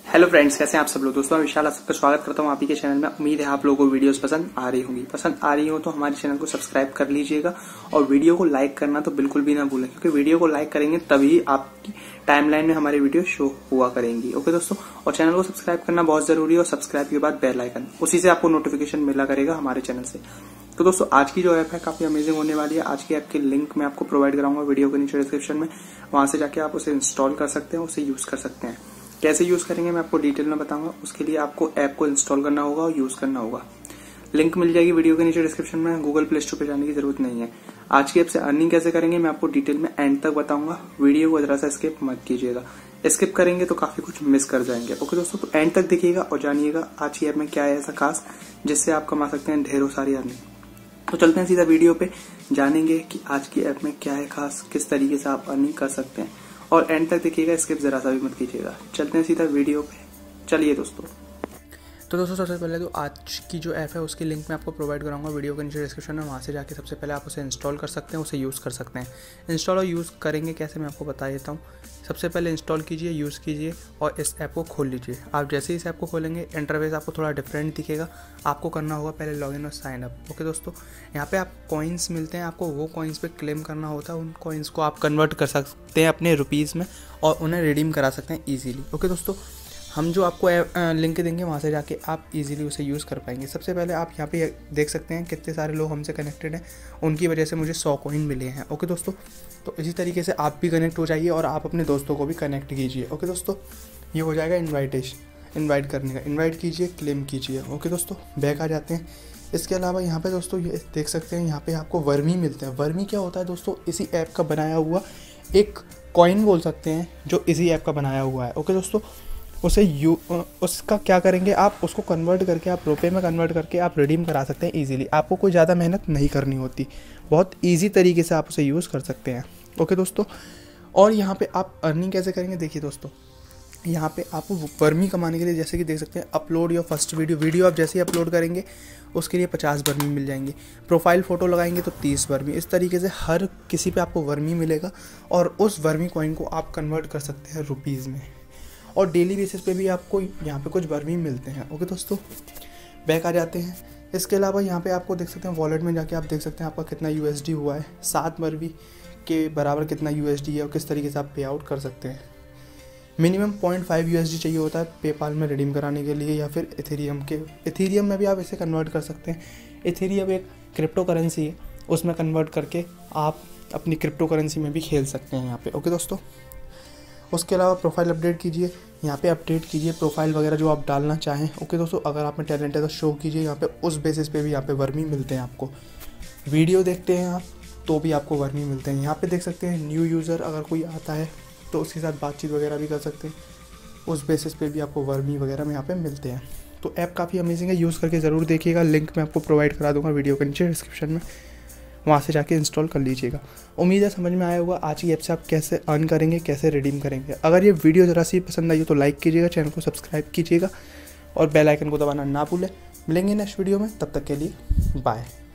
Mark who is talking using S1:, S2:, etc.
S1: Hello friends, कैसे हैं आप सब लोग। दोस्तों मैं विशाल, आप सबका स्वागत करता हूं आप ही के चैनल में। उम्मीद है आप लोगों को वीडियोस पसंद आ रही होंगी। पसंद आ रही हो तो हमारे चैनल को सब्सक्राइब कर लीजिएगा और वीडियो को लाइक करना तो बिल्कुल भी ना भूलें, क्योंकि वीडियो को लाइक करेंगे तभी आपकी टाइमलाइन में हमारी वीडियो शो हुआ करेंगी। ओके दोस्तों, और चैनल को सब्सक्राइब करना बहुत जरूरी है और सब्सक्राइब के बाद बेल आइकन, उसी से आपको नोटिफिकेशन मिला करेगा हमारे चैनल से। तो दोस्तों आज की जो ऐप है काफी अमेजिंग होने वाली है। आज की ऐप की लिंक मैं आपको प्रोवाइड कराऊंगा वीडियो के नीचे डिस्क्रिप्शन में। वहां से जाके आप उसे इंस्टॉल कर सकते हैं, उसे यूज कर सकते हैं। कैसे यूज करेंगे मैं आपको डिटेल में बताऊंगा। उसके लिए आपको ऐप को इंस्टॉल करना होगा और यूज करना होगा। लिंक मिल जाएगी वीडियो के नीचे डिस्क्रिप्शन में। गूगल प्ले स्टोर पे जाने की जरूरत नहीं है। आज की ऐप से अर्निंग कैसे करेंगे मैं आपको डिटेल में एंड तक बताऊंगा। वीडियो को जरा सा स्किप मत कीजिएगा, स्किप करेंगे तो काफी कुछ मिस कर जाएंगे। ओके दोस्तों, तो एंड तक देखिएगा और जानिएगा आज की ऐप में क्या है ऐसा खास जिससे आप कमा सकते हैं ढेरों सारी अर्निंग। तो चलते हैं सीधा वीडियो पे, जानेंगे कि आज की ऐप में क्या है खास, किस तरीके से आप अर्निंग कर सकते हैं। और एंड तक देखिएगा, स्किप जरा सा भी मत कीजिएगा। चलते हैं सीधा वीडियो पे, चलिए दोस्तों। तो दोस्तों सबसे पहले तो आज की जो ऐप है उसकी लिंक मैं आपको प्रोवाइड कराऊंगा वीडियो के नीचे डिस्क्रिप्शन में। वहाँ से जाके सबसे पहले आप उसे इंस्टॉल कर सकते हैं, उसे यूज़ कर सकते हैं। इंस्टॉल और यूज़ करेंगे कैसे मैं आपको बता देता हूँ। सबसे पहले इंस्टॉल कीजिए, यूज़ कीजिए और इस ऐप को खोल लीजिए। आप जैसे ही इस ऐप को खोलेंगे इंटरफेस आपको थोड़ा डिफरेंट दिखेगा। आपको करना होगा पहले लॉगिन और साइन अप। ओके दोस्तों, यहाँ पे आप कॉइन्स मिलते हैं, आपको वो कॉइन्स पे क्लेम करना होता है। उन कॉइन्स को आप कन्वर्ट कर सकते हैं अपने रुपीज़ में और उन्हें रिडीम करा सकते हैं ईजिली। ओके दोस्तों, हम जो आपको लिंक देंगे वहाँ से जाके आप इजीली उसे यूज़ कर पाएंगे। सबसे पहले आप यहाँ पे देख सकते हैं कितने सारे लोग हमसे कनेक्टेड हैं, उनकी वजह से मुझे 100 कॉइन मिले हैं। ओके दोस्तों, तो इसी तरीके से आप भी कनेक्ट हो जाइए और आप अपने दोस्तों को भी कनेक्ट कीजिए। ओके दोस्तों, ये हो जाएगा इन्वाइट करने का। इन्वाइट कीजिए, क्लेम कीजिए। ओके दोस्तों, बैक आ जाते हैं। इसके अलावा यहाँ पे दोस्तों ये देख सकते हैं, यहाँ पे आपको वर्मी मिलते हैं। वर्मी क्या होता है दोस्तों, इसी ऐप का बनाया हुआ एक कॉइन बोल सकते हैं जो इसी ऐप का बनाया हुआ है। ओके दोस्तों, उसका क्या करेंगे आप, उसको कन्वर्ट करके आप रुपए में कन्वर्ट करके आप रिडीम करा सकते हैं इजीली। आपको कोई ज़्यादा मेहनत नहीं करनी होती, बहुत इजी तरीके से आप उसे यूज़ कर सकते हैं। ओके दोस्तों, और यहाँ पे आप अर्निंग कैसे करेंगे देखिए दोस्तों। यहाँ पे आपको बर्मी कमाने के लिए जैसे कि देख सकते हैं, अपलोड योर फर्स्ट वीडियो आप जैसे ही अपलोड करेंगे उसके लिए 50 बर्मी मिल जाएंगे। प्रोफाइल फ़ोटो लगाएंगे तो 30 बर्मी। इस तरीके से हर किसी पे आपको वर्मी मिलेगा और उस वर्मी कॉइन को आप कन्वर्ट कर सकते हैं रुपीज़ में। और डेली बेसिस पे भी आपको यहाँ पे कुछ बर्मी मिलते हैं। ओके दोस्तों, बैक आ जाते हैं। इसके अलावा यहाँ पे आपको देख सकते हैं वॉलेट में जाके आप देख सकते हैं आपका कितना USD हुआ है। 7 बर्मी के बराबर कितना USD है और किस तरीके से आप पे आउट कर सकते हैं। मिनिमम 0.5 USD चाहिए होता है पेपाल में रिडीम कराने के लिए, या फिर इथेरियम में भी आप इसे कन्वर्ट कर सकते हैं। इथेरियम एक क्रिप्टो करेंसी है, उसमें कन्वर्ट करके आप अपनी क्रिप्टो करेंसी में भी खेल सकते हैं यहाँ पे। ओके दोस्तों, उसके अलावा प्रोफाइल अपडेट कीजिए, यहाँ पे अपडेट कीजिए प्रोफाइल वगैरह जो आप डालना चाहें। ओके दोस्तों, अगर आप में टैलेंट है तो शो कीजिए यहाँ पे। उस बेसिस पे भी यहाँ पे वर्मी मिलते हैं आपको। वीडियो देखते हैं आप तो भी आपको वर्मी मिलते हैं। यहाँ पे देख सकते हैं न्यू यूज़र अगर कोई आता है तो उसके साथ बातचीत वगैरह भी कर सकते हैं। उस बेसिस पे भी आपको वर्मी वगैरह में यहाँ पे मिलते हैं। तो ऐप काफ़ी अमेजिंग है, यूज़ करके ज़रूर देखिएगा। लिंक मैं आपको प्रोवाइड करा दूँगा वीडियो के नीचे डिस्क्रिप्शन में, वहाँ से जाके इंस्टॉल कर लीजिएगा। उम्मीद है समझ में आया होगा आज की ऐप से आप कैसे अर्न करेंगे, कैसे रिडीम करेंगे। अगर ये वीडियो ज़रा सी पसंद आई हो तो लाइक कीजिएगा, चैनल को सब्सक्राइब कीजिएगा और बेल आइकन को दबाना ना भूलें। मिलेंगे नेक्स्ट वीडियो में, तब तक के लिए बाय।